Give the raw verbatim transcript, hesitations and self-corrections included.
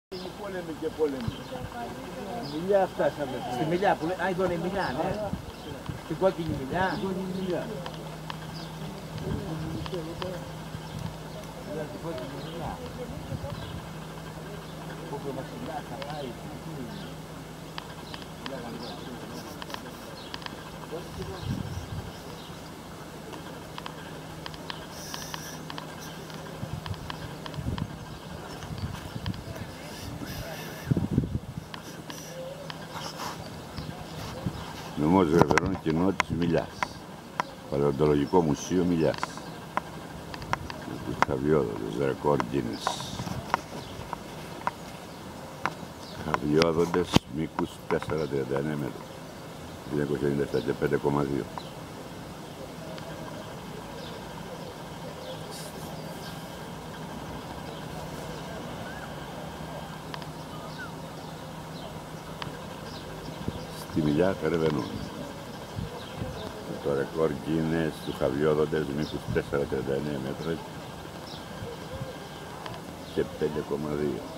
Πόλεμοι και πόλεμοι. Μιλιά φτάσαμε. Στη Μιλιά που λέει, α, εδώ είναι η Μιλιά, ναι. Στην κόκκινη Μιλιά. Στην κόκκινη Μιλιά. Στην κόκκινη Μιλιά. Όπου ο Βασιλιάς θα πάει. Νομός Γρεβερών Κοινότητας Μιλιάς. Παλαιοντολογικό Μουσείο Μιλιάς. Τους Χαβιόδοντες, ρεκόρ Γκίνες. Χαβιόδοντες μήκους τετρακόσια τριάντα εννέα μέτρα. χίλια εννιακόσια ενενήντα επτά και πέντε κόμμα δύο. Στη Μιλιά Γρεβερών. Το ρεκόρ Γκίνες του Χαβιόδοντες μήκους τετρακόσια τριάντα εννέα μέτρα και πέντε κόμμα δύο.